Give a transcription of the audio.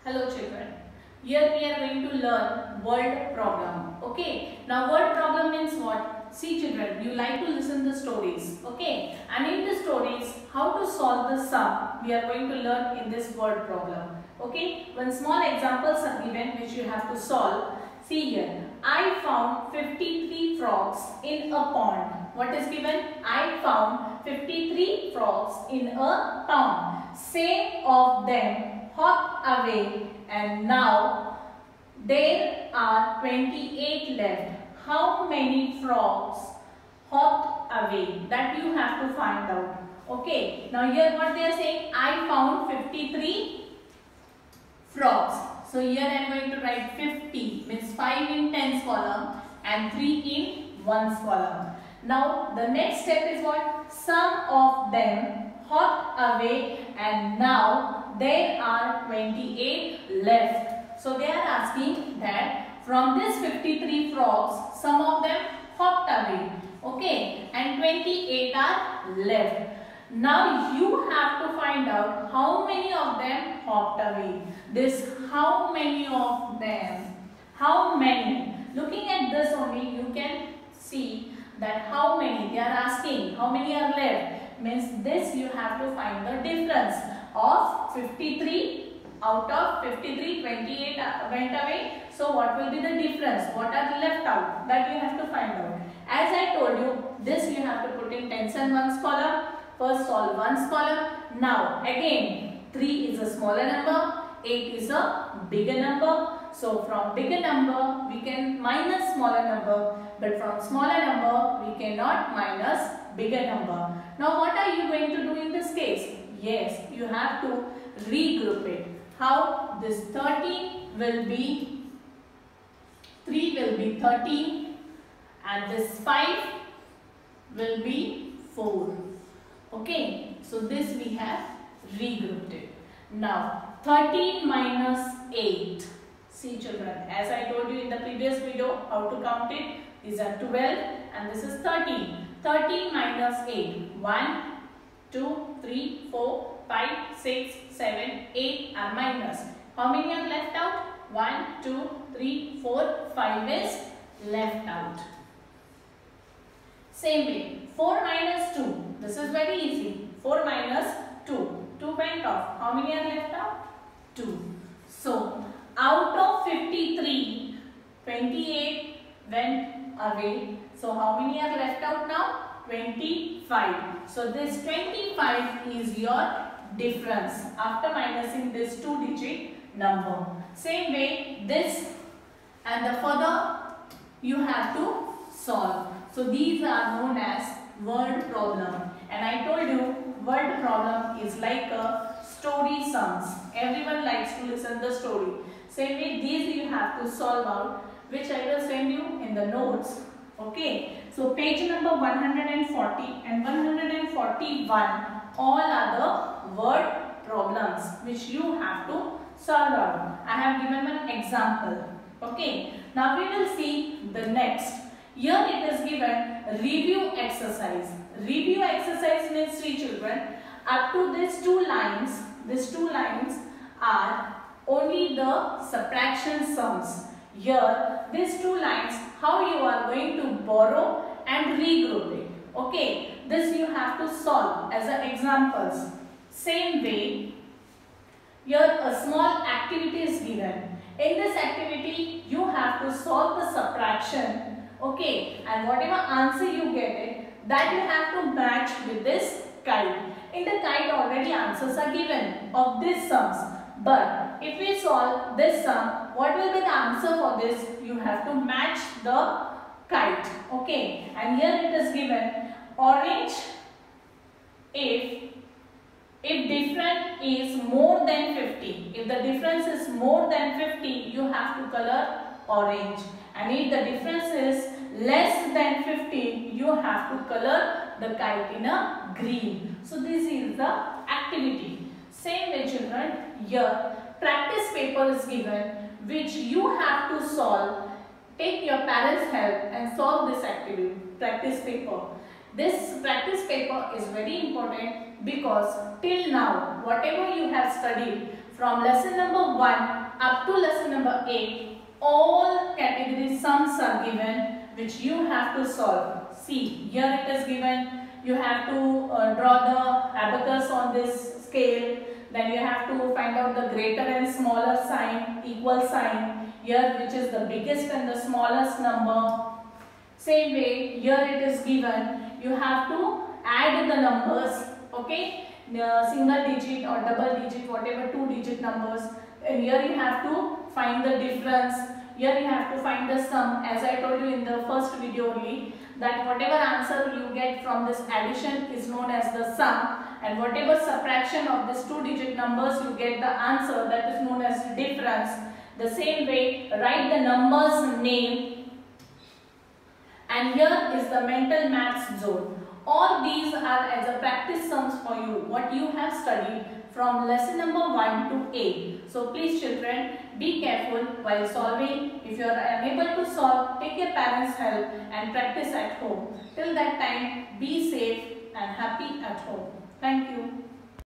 Hello children. Here we are going to learn word problem. Okay. Now word problem means what? See children, you like to listen the stories. Okay. And in the stories, how to solve the sum we are going to learn in this word problem. Okay. One small examples are given which you have to solve. See here. I found 53 frogs in a pond. What is given? I found 53 frogs in a pond. Same of them hopped away and now there are 28 left. How many frogs hopped away? That you have to find out. Okay. Now here what they are saying, I found 53 frogs. So here I am going to write 50 means 5 in 10's column and 3 in 1's column. Now the next step is what? Some of them hopped away and now there are 28 left. So they are asking that from this 53 frogs, some of them hopped away. Okay, and 28 are left. Now you have to find out how many of them hopped away. This how many of them. How many? Looking at this only you can see that how many they are asking. How many are left? Means this you have to find the difference of 53 out of 53, 28 went away. So what will be the difference? What are left out? That you have to find out. As I told you, this you have to put in tens and ones column. First solve ones column. Now again 3 is a smaller number, 8 is a bigger number. So from bigger number we can minus smaller number, but from smaller number we cannot minus bigger number. Now what are you going to do in this case? Yes, you have to regroup it. How? This 13 will be 3 will be 13 and this 5 will be 4. Okay, so this we have regrouped it. Now 13 minus 8. See children, as I told you in the previous video how to count it. These are 12 and this is 13. 13 minus 8. 1, 2, 3, 4, 5, 6, 7, 8 are minus. How many are left out? 1, 2, 3, 4, 5 is left out. Same way, 4 minus 2. This is very easy. 4 minus 2. 2 went off. How many are left out? 2. So, out of 53, 28 went away. So, how many are left out now? 25. So, this 25 is your difference after minusing this 2-digit number. Same way, this and the further you have to solve. So, these are known as word problem. And I told you, word problem is like a story sums. Everyone likes to listen the story. Same way, these you have to solve out, which I will send you in the notes. Okay. So, page number 140 and 141, all are the word problems which you have to solve out. I have given one example. Okay. Now, we will see the next. Here it is given review exercise. Review exercise means, see children, up to these two lines are only the subtraction sums. Here, these two lines, how you are going to borrow and regroup it. Okay, this you have to solve as examples. Same way, here a small activity is given. In this activity, you have to solve the subtraction. Okay, and whatever answer you get it, that you have to match with this kite. In the kite already answers are given of these sums. But if we solve this sum, what will be the answer for this? You have to match the kite. Okay, and here it is given orange if difference is more than 50. If the difference is more than 50, you have to color orange. And if the difference is less than 50, you have to color the kite in a green. So this is the activity. Same way children, here practice paper is given which you have to solve. Take your parents' help and solve this activity, practice paper. This practice paper is very important because till now whatever you have studied from lesson number 1 up to lesson number 8, all category sums are given which you have to solve. See, here it is given. You have to draw the abacus on this scale. Then you have to find out the greater and smaller sign, equal sign. Here which is the biggest and the smallest number. Same way, here it is given. You have to add the numbers. Okay, single digit or double digit, whatever 2-digit numbers. And here you have to find the difference. Here you have to find the sum, as I told you in the first video only, that whatever answer you get from this addition is known as the sum, and whatever subtraction of this 2-digit numbers you get the answer, that is known as difference. The same way, write the number's name, and here is the mental maths zone. All these are as a practice sums for you, what you have studied from lesson number 1 to 8. So please children, be careful while solving. If you are unable to solve, take your parents' help and practice at home. Till that time, be safe and happy at home. Thank you.